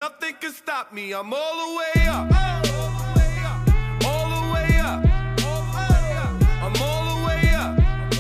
Nothing can stop me. I'm all the way up. All the way up. I'm all the way up.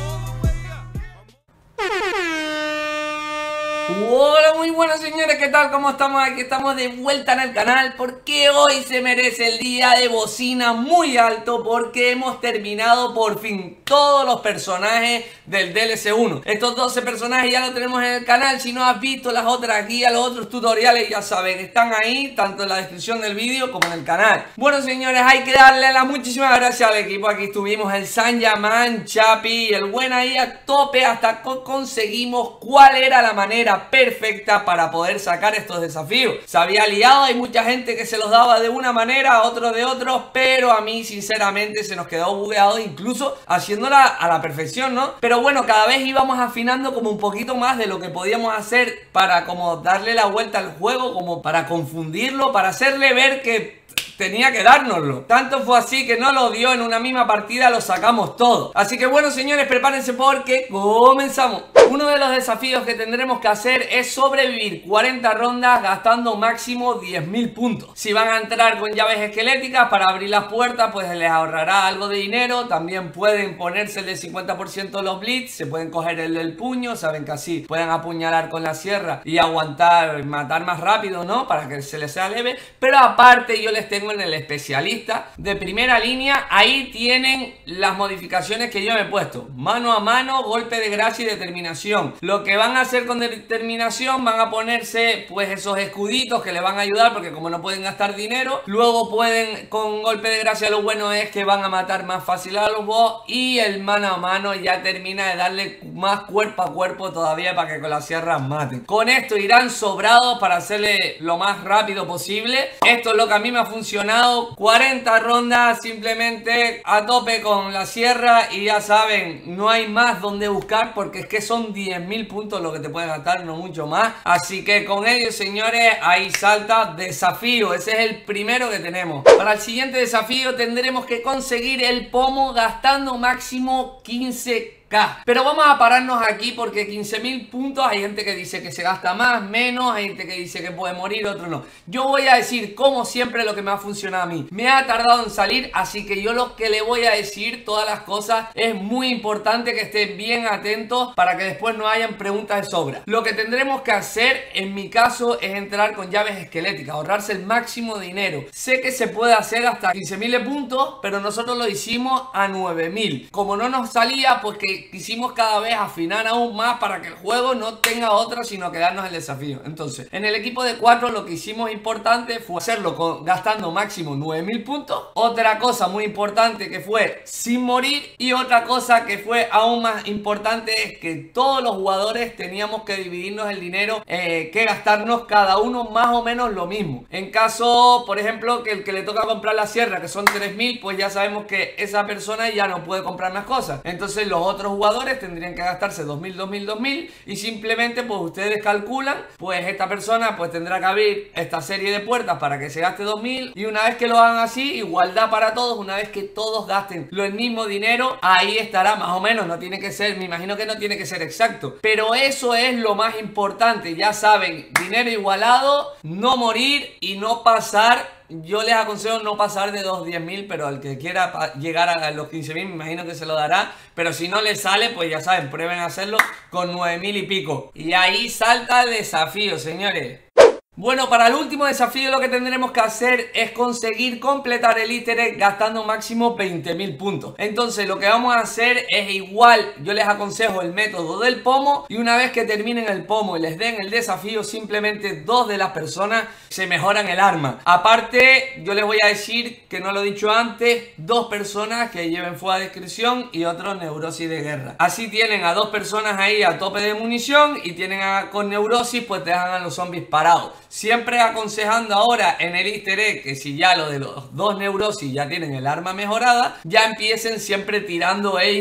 Hola, muy buenas señores, ¿qué tal? ¿Cómo estamos? Aquí estamos de vuelta en el canal porque hoy se merece el día de bocina muy alto porque hemos terminado por fin todos los personajes del DLC 1. Estos 12 personajes ya los tenemos en el canal. Si no has visto las otras guías, los otros tutoriales, ya saben, están ahí, tanto en la descripción del vídeo como en el canal. Bueno señores, hay que darle las muchísimas gracias al equipo. Aquí estuvimos el Sanyaman, Chapi y el buen ahí a tope hasta que conseguimos cuál era la manera perfecta para poder sacar estos desafíos. Se había liado, hay mucha gente que se los daba de una manera, otros de otros, pero a mí sinceramente se nos quedó bugueado, incluso haciéndola a la perfección, ¿no? Pero bueno, cada vez íbamos afinando como un poquito más de lo que podíamos hacer para como darle la vuelta al juego, como para confundirlo, para hacerle ver que tenía que dárnoslo. Tanto fue así que no lo dio en una misma partida, lo sacamos todo. Así que bueno señores, prepárense porque comenzamos. Uno de los desafíos que tendremos que hacer es sobrevivir 40 rondas gastando máximo 10.000 puntos. Si van a entrar con llaves esqueléticas para abrir las puertas, pues les ahorrará algo de dinero. También pueden ponerse el del 50% de los blitz, se pueden coger el del puño, saben que así pueden apuñalar con la sierra y aguantar, matar más rápido, ¿no? Para que se les sea leve. Pero aparte yo les tengo en el especialista de primera línea, ahí tienen las modificaciones que yo me he puesto: mano a mano, golpe de gracia y determinación. Lo que van a hacer con determinación, van a ponerse pues esos escuditos que le van a ayudar porque como no pueden gastar dinero, luego pueden con golpe de gracia, lo bueno es que van a matar más fácil a los boss, y el mano a mano ya termina de darle más cuerpo a cuerpo todavía para que con la sierra maten. Con esto irán sobrados para hacerle lo más rápido posible. Esto es lo que a mí me ha funcionado: 40 rondas simplemente a tope con la sierra y ya saben, no hay más donde buscar porque es que son 10.000 puntos lo que te pueden gastar, no mucho más. Así que con ellos señores, ahí salta desafío. Ese es el primero que tenemos. Para el siguiente desafío tendremos que conseguir el pomo gastando máximo 15.000. Pero vamos a pararnos aquí porque 15.000 puntos, hay gente que dice que se gasta más, menos, hay gente que dice que puede morir, otro no. Yo voy a decir como siempre lo que me ha funcionado a mí. Me ha tardado en salir, así que yo lo que le voy a decir, todas las cosas, es muy importante que estén bien atentos para que después no hayan preguntas de sobra. Lo que tendremos que hacer, en mi caso, es entrar con llaves esqueléticas, ahorrarse el máximo de dinero. Sé que se puede hacer hasta 15.000 de puntos, pero nosotros lo hicimos a 9.000. Como no nos salía, pues que quisimos cada vez afinar aún más para que el juego no tenga otra sino que darnos el desafío. Entonces, en el equipo de 4 lo que hicimos importante fue hacerlo gastando máximo 9.000 puntos. Otra cosa muy importante que fue sin morir, y otra cosa que fue aún más importante es que todos los jugadores teníamos que dividirnos el dinero que gastarnos cada uno más o menos lo mismo. En caso, por ejemplo, que el que le toca comprar la sierra, que son 3.000, pues ya sabemos que esa persona ya no puede comprar más cosas. Entonces los otros jugadores tendrían que gastarse 2.000, 2.000, 2.000, y simplemente pues ustedes calculan, pues esta persona pues tendrá que abrir esta serie de puertas para que se gaste 2.000, y una vez que lo hagan así, igualdad para todos, una vez que todos gasten el mismo dinero, ahí estará más o menos. No tiene que ser, me imagino que no tiene que ser exacto, pero eso es lo más importante. Ya saben, dinero igualado, no morir y no pasar. Yo les aconsejo no pasar de 10.000, pero al que quiera llegar a los 15.000 me imagino que se lo dará. Pero si no les sale, pues ya saben, prueben a hacerlo con 9.000 y pico. Y ahí salta el desafío, señores. Bueno, para el último desafío lo que tendremos que hacer es conseguir completar el easter egg gastando máximo 20.000 puntos. Entonces lo que vamos a hacer es igual, yo les aconsejo el método del pomo, y una vez que terminen el pomo y les den el desafío, simplemente 2 de las personas se mejoran el arma. Aparte, yo les voy a decir, que no lo he dicho antes, 2 personas que lleven fuego de descripción y otro neurosis de guerra. Así tienen a 2 personas ahí a tope de munición, y tienen con neurosis pues te dejan a los zombies parados. Siempre aconsejando ahora en el easter egg que si ya lo de los 2 neurosis ya tienen el arma mejorada, ya empiecen siempre tirando ellos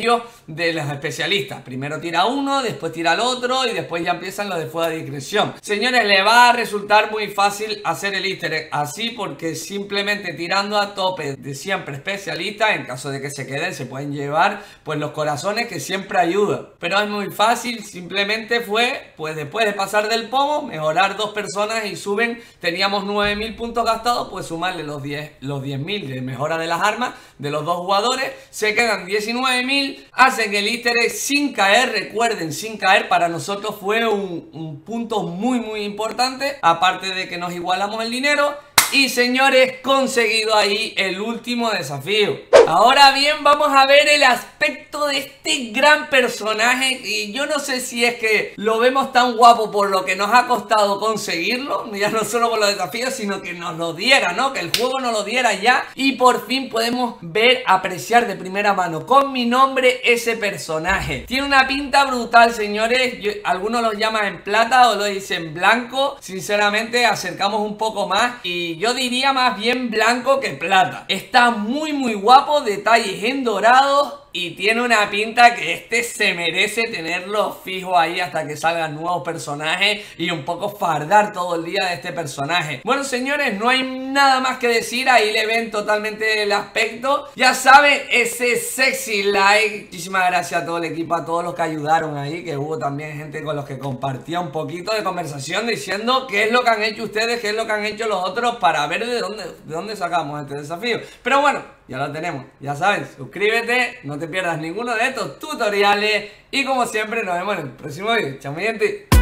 de los especialistas. Primero tira uno, después tira el otro y después ya empiezan los de fuego de discreción. Señores, le va a resultar muy fácil hacer el easter egg así, porque simplemente tirando a tope de siempre especialistas, en caso de que se queden, se pueden llevar pues los corazones, que siempre ayuda. Pero es muy fácil, simplemente fue pues después de pasar del pomo, mejorar 2 personas y suben. Teníamos 9000 puntos gastados, pues sumarle los 10.000 de mejora de las armas de los 2 jugadores, se quedan 19.000, hacen el easter egg sin caer. Recuerden, sin caer para nosotros fue un punto muy importante, aparte de que nos igualamos el dinero. Y señores, conseguido ahí el último desafío. Ahora bien, vamos a ver el aspecto de este gran personaje. Y yo no sé si es que lo vemos tan guapo por lo que nos ha costado conseguirlo, ya no solo por los desafíos, sino que nos lo diera, ¿no? Que el juego nos lo diera ya. Y por fin podemos ver, apreciar de primera mano con mi nombre ese personaje. Tiene una pinta brutal, señores. Algunos lo llaman en plata o lo dicen blanco. Sinceramente, acercamos un poco más y yo diría más bien blanco que plata. Está muy guapo, detalles en dorado y tiene una pinta que este se merece tenerlo fijo ahí hasta que salgan nuevos personajes y un poco fardar todo el día de este personaje. Bueno, señores, no hay nada más que decir. Ahí le ven totalmente el aspecto. Ya saben, ese sexy like. Muchísimas gracias a todo el equipo, a todos los que ayudaron ahí, que hubo también gente con los que compartía un poquito de conversación diciendo qué es lo que han hecho ustedes, qué es lo que han hecho los otros, para ver de dónde sacamos este desafío. Pero bueno, ya lo tenemos. Ya saben, suscríbete, no te pierdas ninguno de estos tutoriales y como siempre nos vemos en el próximo video. Chao, mi gente.